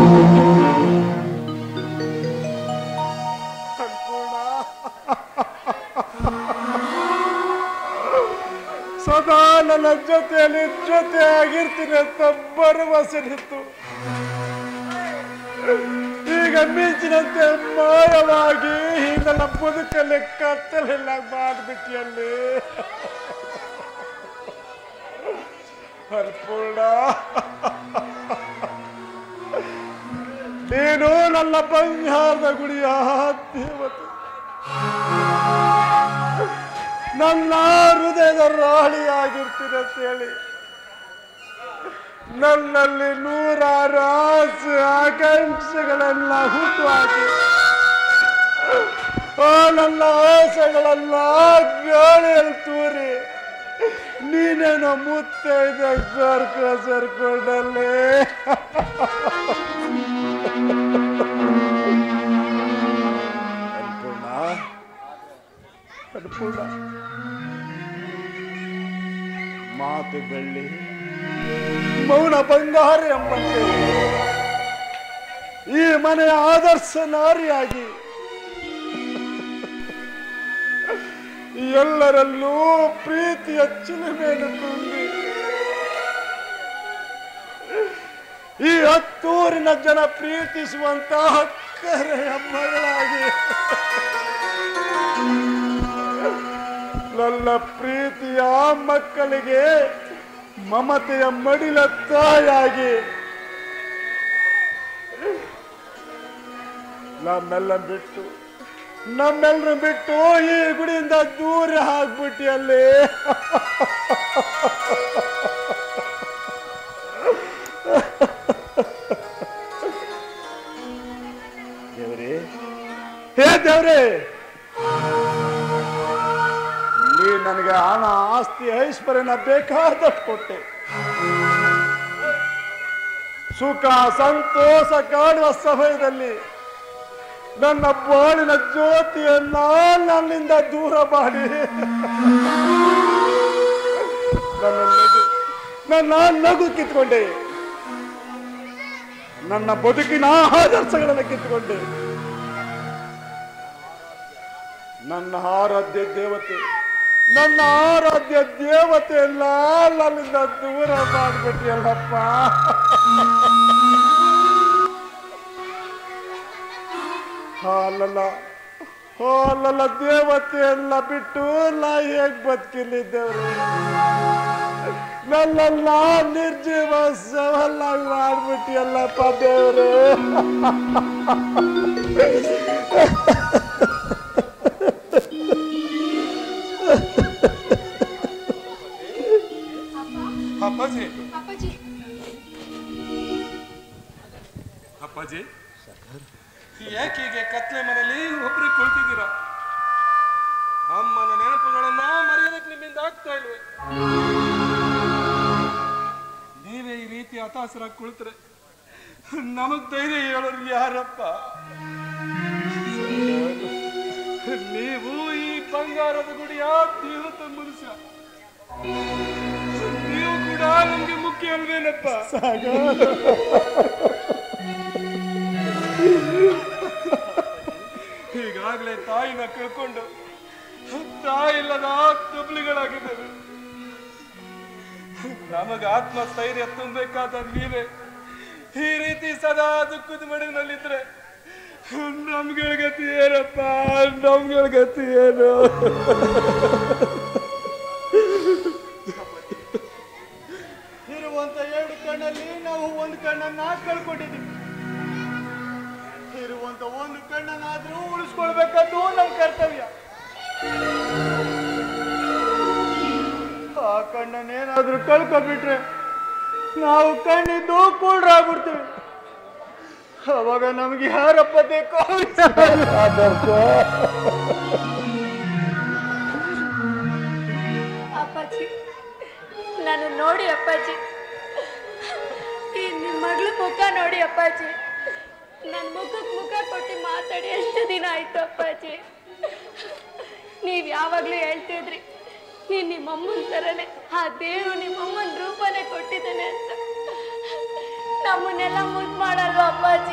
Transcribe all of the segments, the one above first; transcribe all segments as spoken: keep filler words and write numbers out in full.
ಸದಾ ನನ್ನ ಜೊತೆಯಲ್ಲಿ ಜೊತೆ ಆಗಿರ್ತೀನಿ ಅಂತ ಭರವಸೆ ನಿಂತು ಈಗ ಮಿಂಚಿನಂತೆ ಮಾಯವಾಗಿ ನನ್ನ ಬದುಕಲ್ಲಿ ಕತ್ತಲೆಲ್ಲ ಮಾಡಿಬಿಟ್ಟಿಯಲ್ಲಿ ಅನ್ಪೂರ್ಣ, ನೀನು ನನ್ನ ಬಂಗಾರದ ಗುಡಿಯ ದೇವತೆ, ನನ್ನ ಹೃದಯದ ರಾಣಿಯಾಗಿರ್ತೀನಿ ಅಂತ ಹೇಳಿ ನನ್ನಲ್ಲಿ ನೂರಾರು ಆಸೆ ಆಕಾಂಕ್ಷೆಗಳೆಲ್ಲ ಹುಟ್ಟು ಹಾಕಿ ಆ ನನ್ನ ಆಸೆಗಳೆಲ್ಲ ಗಾಳಿಯಲ್ಲಿ ತೂರಿ ನೀನೇನೋ ಮುತ್ತೈದೆ ಸರ್ಕ ಸರ್ಕೊಂಡಲ್ಲಿ ಅನ್ಪೂರ್ಣ ಅನ್ಪೂರ್ಣ ಮಾತು ಬೆಳ್ಳಿ ಮೌನ ಬಂಗಾರ ಎಂಬಂತೆ ಈ ಮನೆಯ ಆದರ್ಶ ನಾರಿಯಾಗಿ ಎಲ್ಲರಲ್ಲೂ ಪ್ರೀತಿಯ ಚಿಲುಮೆಯನ್ನು ತುಂಬಿ ಈ ಹತ್ತೂರಿನ ಜನ ಪ್ರೀತಿಸುವಂತಹ ಕರೆಯ ಮಗಳಾಗಿ ನನ್ನ ಪ್ರೀತಿಯ ಮಕ್ಕಳಿಗೆ ಮಮತೆಯ ಮಡಿಲ ತಾಯಾಗಿ ನಮ್ಮೆಲ್ಲ ಬಿಟ್ಟು ನಮ್ಮೆಲ್ಲರೂ ಬಿಟ್ಟು ಈ ಗುಡಿಯಿಂದ ದೂರ ಆಗ್ಬಿಟ್ಟಿ ಅಲ್ಲಿ ದೇವ್ರೇ, ಹೇ ದೇವ್ರೇ, ನೀ ನನಗೆ ಹಣ ಆಸ್ತಿ ಐಶ್ವರ್ಯನ ಬೇಕಾದಷ್ಟು ಕೊಟ್ಟೆ. ಸುಖ ಸಂತೋಷ ಕಾಣುವ ಸಮಯದಲ್ಲಿ ನನ್ನ ಬಾಳಿನ ಜ್ಯೋತಿಯನ್ನ ನನ್ನಿಂದ ದೂರ ಮಾಡಿ ನನ್ನ ನಗು ನನ್ನ ನಗು ಕಿತ್ಕೊಂಡೆ, ನನ್ನ ಬದುಕಿನ ಆದರ್ಶಗಳನ್ನು ಕಿತ್ಕೊಂಡೆ. ನನ್ನ ಆರಾಧ್ಯ ದೇವತೆ ನನ್ನ ಆರಾಧ್ಯ ದೇವತೆಯಲ್ಲ ನನ್ನಿಂದ ದೂರ ಮಾಡಿಬಿಟ್ಟಿಯಲ್ಲಪ್ಪ. ಹಾಲಲ್ಲ ಹಾಲಲ್ಲ ದೇವತೆಯಲ್ಲ ಬಿಟ್ಟು ನಾ ಹೇಗ್ ಬದುಕಿಲ್ಲಿದ್ದೇವ್ರು, ನನ್ನೆಲ್ಲ ನಿರ್ಜೀವ ಸವಲ್ಲಾಗಿ ಮಾಡ್ಬಿಟ್ಟಿಯಲ್ಲಪ್ಪ ದೇವ್ರೆ. ಅಪ್ಪಾಜಿ ಅಪ್ಪಾಜಿ ಯಾಕೆ ಹೀಗೆ ಕತ್ಲೆ ಮನೆಯಲ್ಲಿ ಒಬ್ಬರಿಗೆ ಕುಳಿತಿದ್ದೀರಾ? ಅಮ್ಮನ ನೆನಪುಗಳನ್ನ ಮರೆಯೋದಕ್ಕೆ ನಿಮ್ಮಿಂದ ಆಗ್ತಾ ಇಲ್ವೇ? ನೀವೇ ಈ ರೀತಿ ಹತಾಶರಾಗಿ ಕುಳಿತರೆ ನಮಗ್ ಧೈರ್ಯ ಹೇಳೋರು ಯಾರಪ್ಪ? ನೀವು ಈ ಬಂಗಾರದ ಗುಡಿಯ ದೇವತ ಮನುಷ್ಯ, ನೀವು ಕೂಡ ನಮ್ಗೆ ಮುಖ್ಯ ಅಲ್ವೇನಪ್ಪ? ಈಗಾಗಲೇ ತಾಯಿನ ಕಳ್ಕೊಂಡು ತಾಯಿಲ್ಲದ ತುಬ್ಲಿಗಳಾಗಿದ್ದೇವೆ. ನಮಗ ಆತ್ಮಸ್ಥೈರ್ಯ ತುಂಬಬೇಕಾದ ನೀವೇ ಈ ರೀತಿ ಸದಾ ದುಃಖದ ಮಡಿನಲ್ಲಿದ್ರೆ ನಮ್ಗಳ ಗತಿ ಏನಪ್ಪ? ನಮ್ಗಳ ಗತಿ ಏನು? ಇರುವಂತ ಎರಡು ಕಣ್ಣಲ್ಲಿ ನಾವು ಒಂದು ಕಣ್ಣನ್ನ ಕಳ್ಕೊಂಡಿದ್ದೀವಿ. ಇರುವಂತ ಒಂದು ಕಣ್ಣನ್ನಾದ್ರೂ ಉಳಿಸ್ಕೊಳ್ಬೇಕಂದು ನಮ್ಮ ಕರ್ತವ್ಯ. ಆ ಕಣ್ಣನ್ನೇನಾದ್ರೂ ಕಳ್ಕೊಬಿಟ್ರೆ ನಾವು ಕಣ್ಣಿದ್ದು ಕೂಡ್ರಾಗ್ಬಿಡ್ತೀವಿ. ಅವಾಗ ನಮ್ಗೆ ಯಾರಪ್ಪ ಬೇಕು? ಅಪ್ಪಾಜಿ, ನಾನು ನೋಡಿ ಅಪ್ಪಾಜಿ, ಈ ನಿಮ್ಮ ಮಗಳ ಮುಖ ನೋಡಿ ಅಪ್ಪಾಜಿ, ನನ್ನ ಮುಖಕ್ಕೆ ಮುಖ ಕೊಟ್ಟು ಮಾತಾಡಿ ಎಷ್ಟು ದಿನ ಆಯ್ತು ಅಪ್ಪಾಜಿ. ನೀವು ಯಾವಾಗಲೂ ಹೇಳ್ತಿದ್ರಿ ನೀನು ನಿಮ್ಮಮ್ಮನ ಥರನೇ ಆ ದೇವರು ನಿಮ್ಮಮ್ಮನ ರೂಪನೇ ಕೊಟ್ಟಿದ್ದಾನೆ ಅಂತ. ನಮ್ಮನ್ನೆಲ್ಲ ಮುದ್ದು ಮಾಡಲ್ವ ಅಪ್ಪಾಜಿ?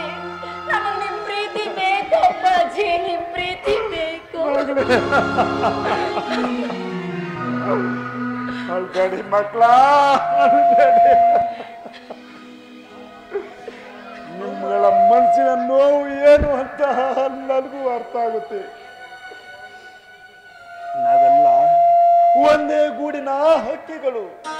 ಮಗಳೇ ಅಳ್ಬೇಡಿ ಮಕ್ಕಳ, ಅಳ್ಬೇಡಿ. ನಿಮ್ಗಳ ಮನಸ್ಸಿನ ನೋವು ಏನು ಅಂತ ನನಗೂ ಅರ್ಥ ಆಗುತ್ತೆ. ನಾವೆಲ್ಲ ಒಂದೇ ಗೂಡಿನ ಹಕ್ಕಿಗಳು.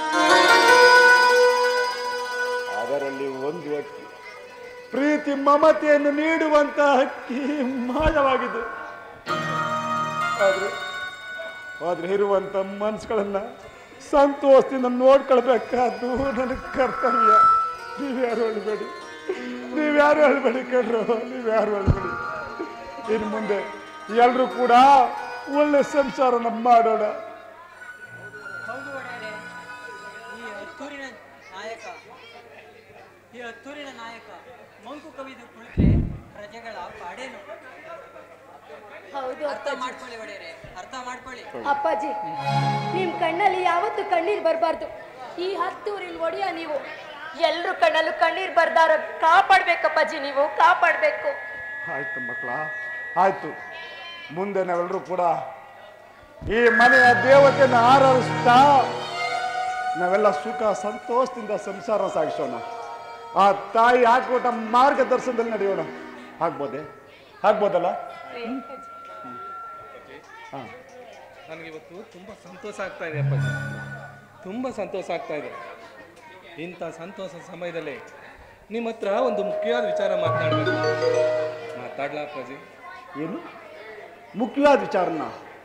ಅದರಲ್ಲಿ ಒಂದು ಹಕ್ಕಿ ಪ್ರೀತಿ ಮಮತೆಯನ್ನು ನೀಡುವಂತ ಹಕ್ಕಿ ಮಾಯವಾಗಿದೆ. ಆದ್ರೆ ಆದ್ರೆ ಇರುವಂತ ಮನಸ್ಸುಗಳನ್ನ ಸಂತೋಷದಿಂದ ನೋಡ್ಕೊಳ್ಬೇಕಾದ್ದು ನನಗೆ ಕರ್ತವ್ಯ. ನೀವ್ಯಾರು ಅಳ್ಬೇಡಿ, ನೀವ್ಯಾರು ಅಳ್ಬೇಡಿ ಕಣ್ರು, ನೀವ್ಯಾರು ಅಳ್ಬೇಡಿ. ಇನ್ನು ಮುಂದೆ ಎಲ್ರೂ ಕೂಡ ಒಳ್ಳೆ ಸಂಸಾರನ ಮಾಡೋಣ. ಹೌದು ಒಡೆಯರೆ, ಈ ಹತ್ತೂರಿನ ನಾಯಕ ಈ ಹತ್ತೂರಿನ ನಾಯಕ ಮಂಕು ಕವಿದು ಕುಳಿತರೆ ಪ್ರಜೆಗಳ ಪಾಡೇನು. ಹೌದು ಅರ್ಥ ಮಾಡ್ಕೊಳ್ಳಿ ಒಡೆಯರೆ, ಅರ್ಥ ಮಾಡ್ಕೊಳ್ಳಿ. ಅಪ್ಪಾಜಿ, ನಿಮ್ ಕಣ್ಣಲ್ಲಿ ಯಾವತ್ತು ಕಣ್ಣೀರ್ ಬರಬಾರ್ದು. ಈ ಹತ್ತೂರಿನ ಒಡೆಯ ನೀವು, ಎಲ್ರು ಕಣ್ಣಲ್ಲೂ ಕಣ್ಣೀರ್ ಬರ್ದಾರ ಕಾಪಾಡ್ಬೇಕಪ್ಪಾಜಿ, ನೀವು ಕಾಪಾಡ್ಬೇಕು. ಆಯ್ತು ಮಕ್ಕಳ, ಆಯ್ತು. ಮುಂದೆ ನಾವೆಲ್ಲರೂ ಕೂಡ ಈ ಮನೆಯ ದೇವತೆಯನ್ನು ಆರಾಧಿಸ್ತಾ ನಾವೆಲ್ಲ ಸುಖ ಸಂತೋಷದಿಂದ ಸಂಸಾರ ಸಾಗಿಸೋಣ. ಆ ತಾಯಿ ಹಾಕೊಟ್ಟ ಮಾರ್ಗದರ್ಶನದಲ್ಲಿ ನಡೆಯೋಣ. ಆಗ್ಬೋದೆ? ಆಗ್ಬೋದಲ್ಲ? ನನಗಿವತ್ತು ತುಂಬ ಸಂತೋಷ ಆಗ್ತಾ ಇದೆ ಅಪ್ಪಾಜಿ, ತುಂಬ ಸಂತೋಷ ಆಗ್ತಾ ಇದೆ. ಇಂಥ ಸಂತೋಷ ಸಮಯದಲ್ಲಿ ನಿಮ್ಮ ಹತ್ರ ಒಂದು ಮುಖ್ಯವಾದ ವಿಚಾರ ಮಾತನಾಡಬೇಕು. ಮಾತಾಡ್ಲಾ ಅಪ್ಪಾಜಿ? ಏನು ಮುಖ್ಯವಾದ ವಿಚಾರನ?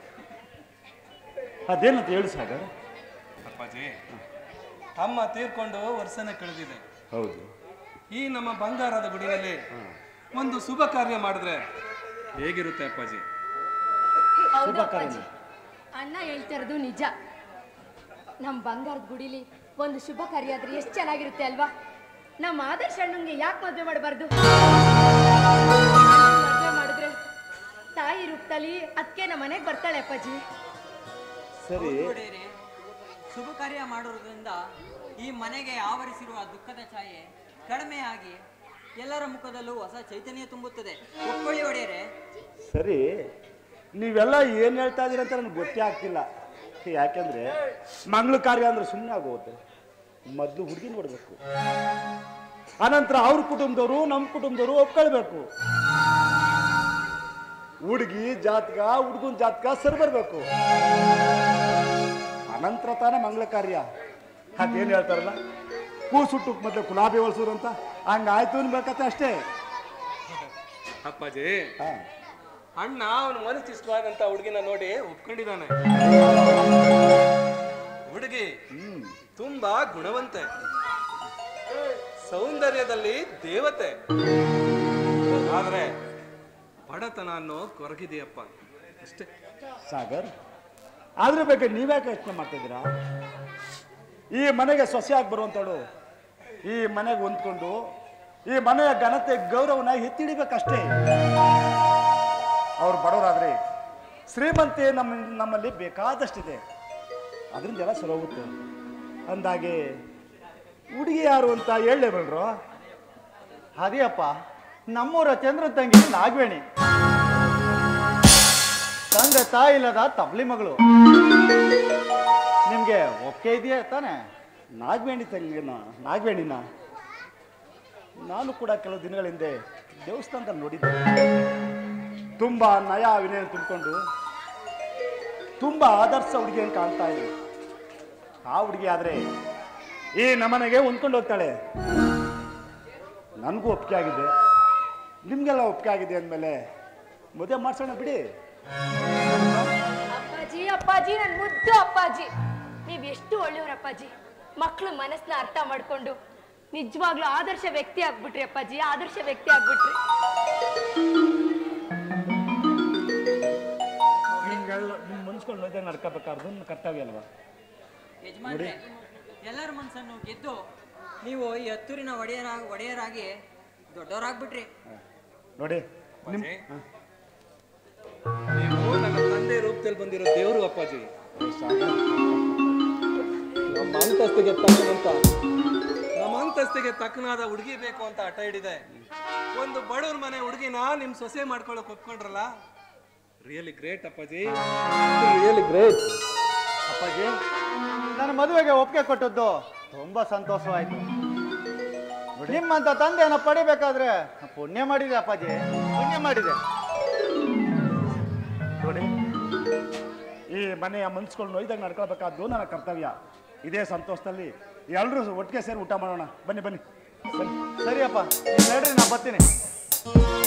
ಅದೇನಂತ ಹೇಳಿ ಸಾಗರ್. ಅಪ್ಪಾಜಿ, ಅಮ್ಮ ತೀರ್ಕೊಂಡು ವರ್ಷನೇ ಕಳೆದಿದೆ. ಹೌದು. ಈ ನಮ್ಮ ಬಂಗಾರದ ಗುಡಿನಲ್ಲಿ ಒಂದು ಶುಭ ಕಾರ್ಯ ಮಾಡಿದ್ರೆ ಹೇಗಿರುತ್ತೆ ಅಪ್ಪಾಜಿ? ಹೌದು ಅಪ್ಪಾಜಿ, ಅಣ್ಣ ಹೇಳ್ತಿರೋದು ನಿಜ. ನಮ್ಮ ಬಂಗಾರದ ಗುಡಿಲಿ ಒಂದು ಶುಭ ಕಾರ್ಯ ಆದ್ರೆ ಎಷ್ಟು ಚೆನ್ನಾಗಿರುತ್ತೆ ಅಲ್ವಾ? ನಮ್ಮ ಆದರ್ಶ ಅಣ್ಣಂಗೆ ಯಾಕೆ ಮದುವೆ ಮಾಡಬಾರ್ದು? ಮದುವೆ ಮಾಡಿದ್ರೆ ತಾಯಿ ರೂಪದಲ್ಲಿ ಅದಕ್ಕೆ ನಮ್ಮ ಮನೆಗೆ ಬರ್ತಾಳೆ ಅಪ್ಪಾಜಿ. ಸರಿ. ಹೌದು ಒಡೆಯರೆ, ಶುಭ ಕಾರ್ಯ ಮಾಡೋದ್ರಿಂದ ಈ ಮನೆಗೆ ಆವರಿಸಿರುವ ದುಃಖದ ಛಾಯೆ ಕಡಿಮೆಯಾಗಿ ಎಲ್ಲರ ಮುಖದಲ್ಲೂ ಹೊಸ ಚೈತನ್ಯ ತುಂಬುತ್ತದೆ. ಒಪ್ಕೊಳ್ಳಿ ಒಡೆಯರೆ. ಸರಿ, ನೀವೆಲ್ಲ ಏನು ಹೇಳ್ತಾ ಇದ್ದೀರ ಅಂತ ನನಗೆ ಗೊತ್ತೇ ಆಗ್ತಿಲ್ಲ. ಯಾಕೆಂದ್ರೆ ಮಂಗಳ ಕಾರ್ಯ ಅಂದ್ರೆ ಸುಮ್ಮನೆ ಆಗೋಗುತ್ತೆ. ಮೊದಲು ಹುಡುಗಿ ನೋಡ್ಬೇಕು, ಅನಂತರ ಅವ್ರ ಕುಟುಂಬದವರು ನಮ್ಮ ಕುಟುಂಬದವರು ಒಪ್ಕೊಳ್ಬೇಕು. ಹುಡುಗಿ ಜಾತಕ ಹುಡುಗನ ಜಾತಕ ಸರಿ ಬರ್ಬೇಕು, ಅನಂತರ ತಾನೇ ಮಂಗಳ ಕಾರ್ಯ. ಅದೇನು ಹೇಳ್ತಾರಲ್ಲ, ಕೂಸುಟ್ಟು ಮೊದಲು ಗುಲಾಬಿ ಹೊಲ್ಸೋರು ಅಂತ, ಹಂಗಾಯ್ತು ಅನ್ಬೇಕತ್ತೆ ಅಷ್ಟೇ. ಅಪ್ಪಾಜಿ, ಹಾ, ಅಣ್ಣ ಅವನ ಮನಸ್ಸು ಇಷ್ಟವಾದಂತ ಹುಡುಗಿನ ನೋಡಿ ಒಪ್ಕೊಂಡಿದ್ದಾನೆ. ಹುಡುಗಿ ಹ್ಮ್ ತುಂಬಾ ಗುಣವಂತೆ, ಸೌಂದರ್ಯದಲ್ಲಿ ದೇವತೆ. ಆದ್ರೆ ಬಡತನ ಅನ್ನೋ ಕೊರಗಿದೆಯಪ್ಪ, ಅಷ್ಟೇ. ಸಾಗರ್, ಆದ್ರೂ ಬೇಕಾದ್ರೆ ನೀವ್ಯಾಕೆ ಯೋಚನೆ ಮಾಡ್ತಿದ್ದೀರಾ? ಈ ಮನೆಗೆ ಸೊಸೆಯಾಗಿ ಬರುವಂತಳು ಈ ಮನೆಗೆ ಹೊಂದ್ಕೊಂಡು ಈ ಮನೆಯ ಘನತೆ ಗೌರವನ ಎತ್ತಿಡಿಬೇಕಷ್ಟೇ. ಅವ್ರು ಬಡವರಾದ್ರೆ ಶ್ರೀಮಂತೆ ನಮ್ಮ ನಮ್ಮಲ್ಲಿ ಬೇಕಾದಷ್ಟಿದೆ, ಅದರಿಂದ ಎಲ್ಲ ಸರಿ ಹೋಗುತ್ತೆ. ಅಂದಾಗೆ ಹುಡುಗಿ ಯಾರು ಅಂತ ಹೇಳಲೇಬಲ್ರು? ಅದೇಯಪ್ಪ, ನಮ್ಮೂರ ಚಂದ್ರ ತಂಗಿ ನಾಗವೇಣಿ, ತಂದೆ ತಾಯಿ ಇಲ್ಲದ ತಬ್ಲಿ ಮಗಳು. ನಿಮ್ಗೆ ಒಪ್ಪಿಗೆ ಇದೆಯಾ ತಾನೆ? ನಾಗವೇಣಿ ತಂಗಿನ ನಾಗವೇಣಿನ ನಾನು ಕೂಡ ಕೆಲವು ದಿನಗಳ ಹಿಂದೆ ದೇವಸ್ಥಾನದಲ್ಲಿ ನೋಡಿದ್ದೆ. ತುಂಬಾ ನಯ ವಿನಯ ತುಂಬಿಕೊಂಡು ತುಂಬಾ ಆದರ್ಶ ಹುಡುಗಿಯನ್ನು ಕಾಣ್ತಾ ಇದೆ. ಆ ಹುಡುಗಿ ಆದ್ರೆ ಈ ನಮ್ಮನೆಗೆ ಹೊಂದ್ಕೊಂಡು ಹೋಗ್ತಾಳೆ. ನನಗೂ ಒಪ್ಪಿಗೆ ಆಗಿದೆ, ನಿಮ್ಗೆಲ್ಲ ಒಪ್ಪಿಗೆ ಆಗಿದೆ ಅಂದಮೇಲೆ ಮದುವೆ ಮಾಡ್ಸೋಣ ಬಿಡಿ. ಅಪ್ಪಾಜಿ ಅಪ್ಪಾಜಿ ನನ್ ಮುದ್ದು ಅಪ್ಪಾಜಿ, ನೀವ್ ಎಷ್ಟು ಒಳ್ಳೆಯವ್ರ ಅಪ್ಪಾಜಿ. ಮಕ್ಳು ಮನಸ್ಸನ್ನ ಅರ್ಥ ಮಾಡ್ಕೊಂಡು ನಿಜವಾಗ್ಲೂ ಆದರ್ಶ ವ್ಯಕ್ತಿ ಆಗ್ಬಿಟ್ರಿ ಅಪ್ಪಾಜಿ, ಆದರ್ಶ ವ್ಯಕ್ತಿ ಆಗ್ಬಿಟ್ರಿ. ನಿಮ್ಗೆಲ್ಲ ನಿಮ್ಮ ಮನ್ಸ್ಕೊಂಡು ಮದುವೆ ನಡ್ಕೋಬೇಕಾದ್ರೆ ನನ್ನ ಕರ್ತವ್ಯ ಅಲ್ವಾ? ಯಜಮಾನ್ರೆ, ಎಲ್ಲರ ಮನಸ್ಸನ್ನು ಗೆದ್ದು ನೀವು ಈ ಹತ್ತೂರಿನ ಒಡೆಯರ ಒಡೆಯರಾಗಿ ದೊಡ್ಡವರಾಗ್ಬಿಟ್ರಿ. ನೋಡಿ ನಿಮ್ ನೀವು ನನ್ನ ತಂದೆ ರೂಪದಲ್ಲಿ ಬಂದಿರೋ ದೇವರು ಅಪ್ಪಾಜಿ. ನಮ್ಮ ಅಂತಸ್ತಿಗೆ ತಕ್ಕನಂತ ನಮ್ಮ ಅಂತಸ್ತಿಗೆ ತಕ್ಕನಾದ ಹುಡುಗಿ ಬೇಕು ಅಂತ ಹಠ ಹಿಡಿದೆ. ಒಂದು ಬಡವ್ರ ಮನೆ ಹುಡುಗಿನ ನಿಮ್ ಸೊಸೆ ಮಾಡ್ಕೊಳಕ್ ಒಪ್ಕೊಂಡ್ರಲ್ಲ, ರಿಯಲಿ ಗ್ರೇಟ್ ಅಪ್ಪಾಜಿ, ರಿಯಲಿ ಗ್ರೇಟ್. ಅಪ್ಪಾಜಿ, ನನ್ನ ಮದುವೆಗೆ ಒಪ್ಪಿಗೆ ಕೊಟ್ಟದ್ದು ತುಂಬಾ ಸಂತೋಷವಾಯ್ತು. ನಿಮ್ಮಂತ ತಂದೆನ ಪಡಿಬೇಕಾದ್ರೆ ಪುಣ್ಯ ಮಾಡಿದೆ ಅಪ್ಪಾಜಿ, ಪುಣ್ಯ ಮಾಡಿದೆ. ನೋಡಿ, ಈ ಮನೆಯ ಮನ್ಸ್ಕೊಂಡು ನೋಯ್ದಾಗ ನಡ್ಕೊಳ್ಬೇಕಾದ್ದು ನನ್ನ ಕರ್ತವ್ಯ. ಇದೇ ಸಂತೋಷದಲ್ಲಿ ಎಲ್ಲರೂ ಒಟ್ಟಿಗೆ ಸೇರಿ ಊಟ ಮಾಡೋಣ. ಬನ್ನಿ ಬನ್ನಿ. ಸರಿಯಪ್ಪ, ನೀವು ಹೇಳ್ರಿ, ನಾ ಬರ್ತೀನಿ.